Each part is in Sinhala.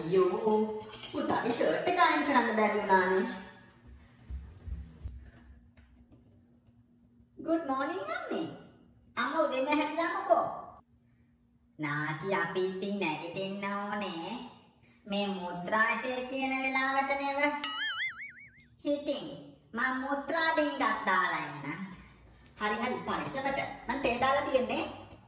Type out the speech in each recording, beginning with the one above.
අයියෝ පුතාගේ ෂර්ට් එක අයන් කරන්න බැරි වුණානේ. Good morning අම්මේ. අම්මා උදේම හැරියාමකෝ. නාටි අපි ඉතින් නැගිටින්න ඕනේ. මේ මුද්‍රාශය කියන වෙලාවට නෙව. හිතින් මම මුද්‍රා ඩිංගක් දාලා ඉන්න. හරි පරිස්සමට. මම තේ දාලා තියන්නේ.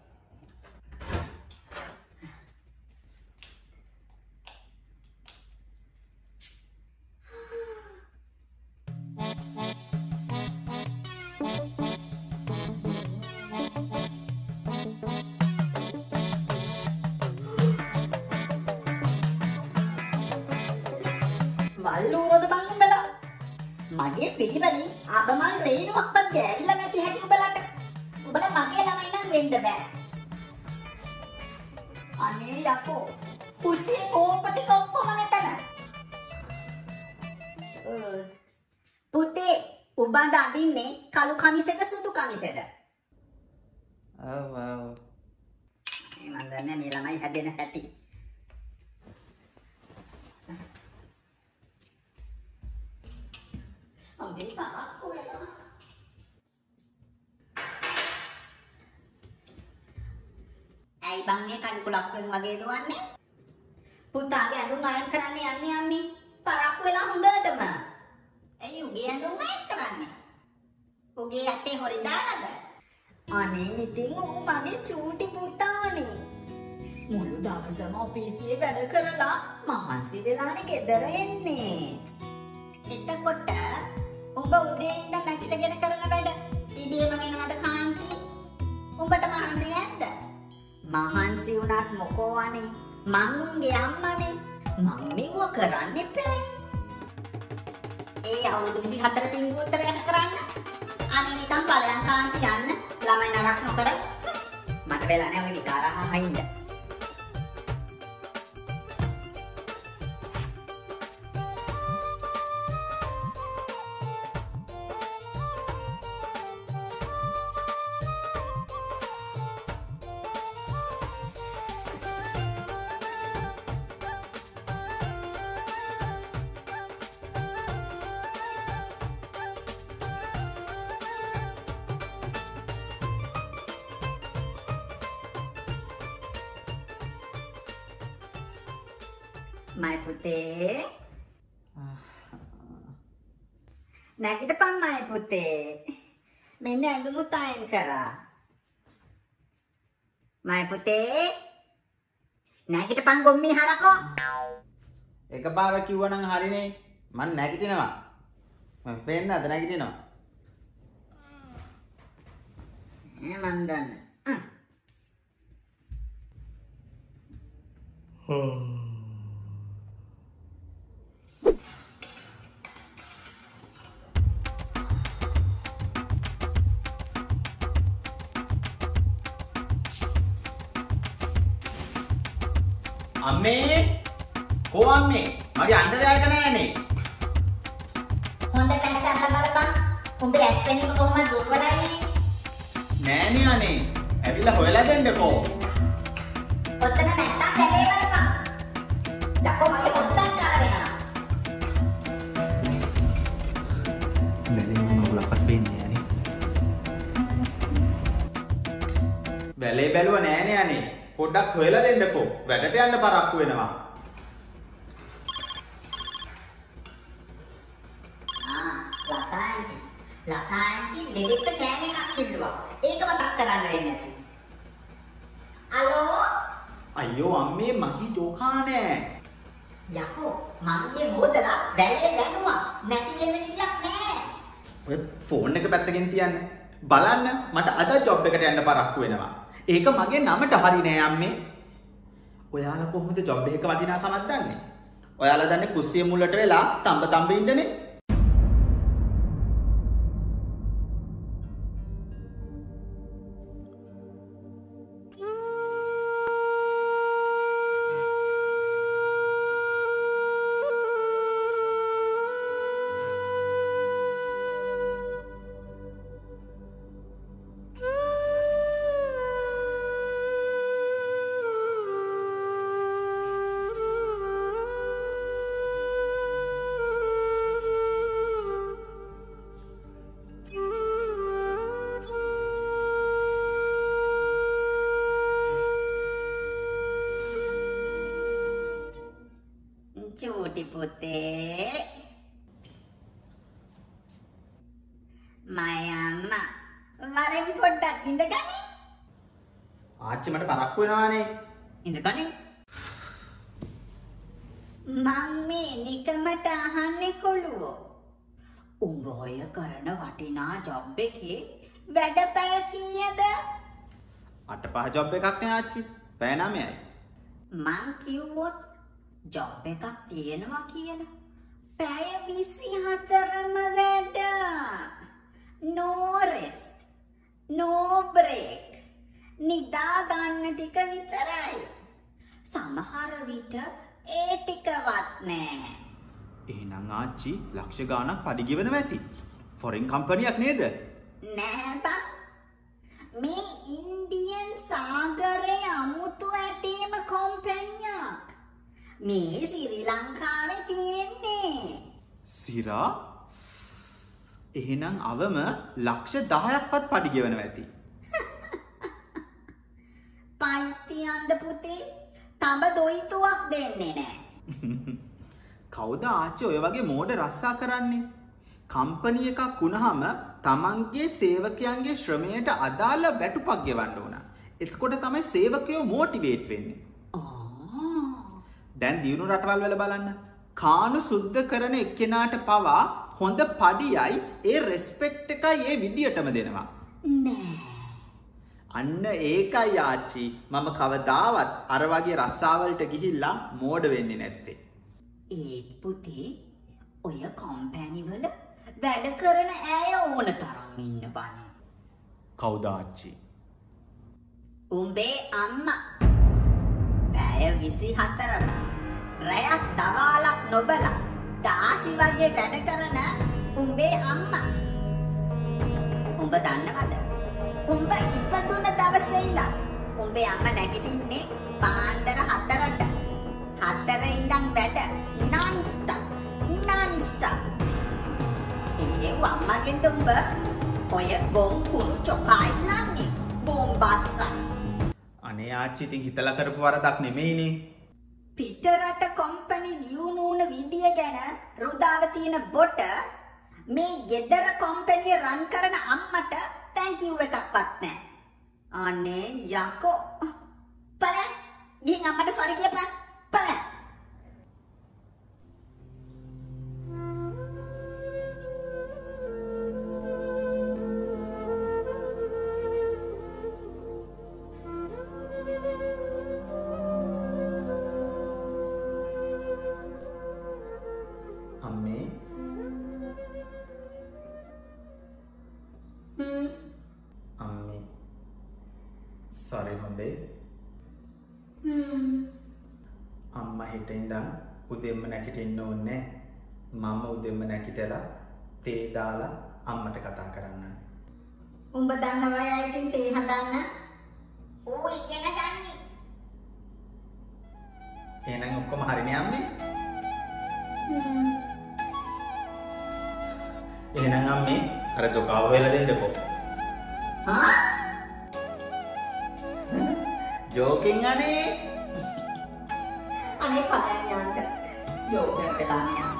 වල්ලූරද බං උඹලා මගේ පිටිවලින් අබමල් රේණුවක්වත් ගෑවිලා නැති හැටි උඹලට උඹලා මගේ ළමයි නම් වෙන්න බෑ අනේ යකෝ පුසිය කෝපටි කොක්කොම මෙතන පුතේ උඹ අඳින්නේ කළු කමිසෙද සුදු කමිසෙද ඔව් මම දන්නේ මේ ළමයි හැදෙන හැටි අම්මේ තාක්කු වෙලා ඇයි බං මේ කණිකුලක් වගේ දුවන්නේ පුතාගේ ඇඳුම් අයන් කරන්න යන්නේ අම්මේ පරක්කු වෙලා හොඳටම ඇයි උගේ ඇඳුම් අයන් කරන්නේ උගේ ඇටේ හොරි දාලාද අනේ ඉතින් ඌ මගේ චූටි පුතානේ මුළු දවසම ඔෆිසියේ වැඩ කරලා මහන්සි වෙලානේ ගෙදර එන්නේ එතකොට උඹ උදේ ඉඳන් නැගිටගෙන කරන වැඩ ඉබේම වෙනවද කාන්ති උඹට මහන්සි නැද්ද මහන්සි වුණත් මොකෝ අනේ මං උන්ගේ අම්මනේ මං මෙව කරන්න එපා ඒ අවුරුදු 24 පින්ගුත්තරයක් කරන්න අනේ නිකන් ඵලයන් කාන්ති යන්න ළමයි නරක නොකර මට වෙලා නැහැ ඔය විකාරහා හින්ද My putih නැගිටපන් my පුතේ මෙන්න ඇඳුම් උතායන් කරා my පුතේ නැගිටපන් ගොම්මි හරකෝ එකපාර කිව්වනම් හරිනේ මං නැගිටිනවා මම පේන්නද නැගිටිනවා මන් දන්න අම්මේ කො අම්මේ මගේ අnder එක නෑනේ හොඳට ඇස්සන්න බලපන් උඹේ ඇස් පෙනීම කොහොමද දුර්වලයි නෑනේ අනේ ඇවිල්ලා හොයලා දෙන්නකෝ ඔතන නැත්තම් බැලේ බලපන් යකෝ මගේ පොත්තක් කාර වෙනවා බැලේ මම උලපත් වෙන්නේ අනේ බැලේ බැලුව නෑනේ අනේ පොඩ්ඩක් හොයලා දෙන්නකෝ වැඩට යන්න පරක්කු වෙනවා ලතාන්ති ලෙඩට කෑම එකක් කිල්ලුවා ඒක මතක් කරන්න වෙන්නේ නැති අලෝ අයියෝ අම්මේ මගේ ජෝකා නෑ යකෝ මගේ හොදලා වැලේ වැනුවා නැති වෙන විදියක් නෑ ඔය ෆෝන් එක පැත්තකින් තියන්න බලන්න මට අද ජොබ් එකට යන්න පරක්කු වෙනවා ඒක මගේ නමට හරි නෑ අම්මේ. ඔයාලා කොහොමද ජොබ් එකක වටිනාකමක් දන්නේ? ඔයාලා දන්නේ කුස්සිය මුලට වෙලා තඹ ඉන්නනේ. චූටි පුතේ. මයි අම්මා වරෙන් පොඩ්ඩක් ඉඳගනි. ආච්චි මට පරක්කු වෙනවානේ. ඉඳගනි. මං මේ නිකමට අහන්නේ කොළුවෝ. උඹ ඔය කරන වටිනා ජොබ් එකේ වැඩපැය කීයද? 8-5 ජොබ් එකක් නේ ආච්චි. පැය 9යි. මං කිව්වොත් ජොබ් එකක් තියෙනවා කියලා. පැය 24ම වැඩ. No rest. No break. නිදා ගන්න ටික විතරයි. සමහර විට ඒ ටිකවත් නෑ. එහෙනම් ආච්චි ලක්ෂ ගාණක් පඩි ගෙවනවා ඇති. ෆොරින් කම්පැනියක් නේද? නෑ බා. මේ ඉන්දියන් සාගරයේ අමුතු ඇටේම කම්පැනියක්. මේ ශ්‍රී ලංකාවේ තියෙන්නේ. සිරා? එහෙනම් අවම ලක්ෂ 10ක්වත් පඩි ගෙවනවා ඇති. පයිතියන්ද පුතේ තඹ දොයිතුවක් දෙන්නේ නෑ. කවුද ආච්චි ඔය වගේ මෝඩ රස්සා කරන්නේ? කම්පැනි එකක් වුණාම තමන්ගේ සේවකයන්ගේ ශ්‍රමයට අදාළ වැටුපක් ගෙවන්න ඕන. එතකොට තමයි සේවකයෝ මොටිවේට් වෙන්නේ. දැන් දියුණු රටවල් වල බලන්න. කානු සුද්ධ කරන එක්කෙනාට පවා හොඳ පඩියයි ඒ රෙස්පෙක්ට් එකයි ඒ විදියටම දෙනවා. නෑ. අන්න ඒකයි ආච්චි මම කවදාවත් අර වගේ රස්සාවලට ගිහිල්ලා මෝඩ වෙන්නේ නැත්තේ. ඒත් පුතේ ඔය කම්පැනි වල වැඩ කරන අය ඕන තරම් ඉන්නවනේ. කවුද ආච්චි? උඹේ අම්මා. පැය 24ම රැයක් දවාලක් නොබලා දාසි වගේ වැඩ කරන උඹේ අම්මා. උඹ දන්නවද? උඹ ඉපදුන දවසේ ඉඳන් උඹේ අම්මා නැගිටින්නේ පාන්දර 4ට. 4 ඉඳන් වැඩ non-stop. ඒ අම්මගෙන්ද උඹ ඔය ගොම් කුණු චොකා ඉල්ලන්නේ බෝම්බස්ස. අනේ ආච්චි ඉතින් හිතලා කරපු වරදක් නෙමෙයිනේ. පිටරට කම්පැනි දියුණු වුණ විදිය ගැන රුදාව තියෙන බොට මේ ගෙදර කම්පැනිය රන් කරන අම්මට thank you එකක්වත් නැහැ. අනේ යකෝ. බලන්න. ගිහින් අම්මට sorry කියපන්. බලන්න. අම්මේ අම්මේ sorry හොඳේ. අම්මා හිට ඉඳන් උදෙන්ම නැගිටින්න ඕනේ. මම උදෙන්ම නැගිටලා තේ දාලා අම්මට කතා කරන්න. උඹ දන්නවයි අයිතින් තේ හදන්න. ඕ ඉගෙන ගනි. එහෙනම් ඔක්කොම හරිනේ අම්මේ? එහෙනම් අම්මේ අර ජොකාව හොයලා දෙන්නකෝ. හා? ජෝකින් අනේ. අනේ පලයන් යන්න. ජෝකර් වෙලා මෙයා.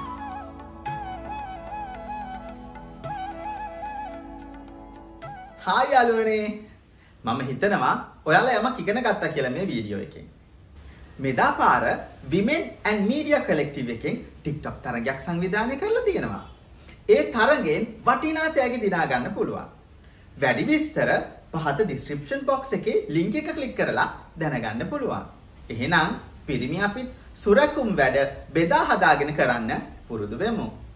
හායි යාළුවනේ. මම හිතනවා ඔයාලා යමක් ඉගෙන ගත්තා කියලා මේ වීඩියෝ එකෙන්. මෙදා පාර Women and Media Collective එකෙන් TikTok තරගයක් සංවිධානය කරලා තියෙනවා. ඒ තරගෙන් වටිනා තෑගි දිනා ගන්න පුළුවන්. වැඩි විස්තර පහත description box එකේ link එක click කරලා දැනගන්න පුළුවන්. එහෙනම් පිරිමි අපිත් සුරකුම් වැඩ බෙදා හදාගෙන කරන්න පුරුදු වෙමු.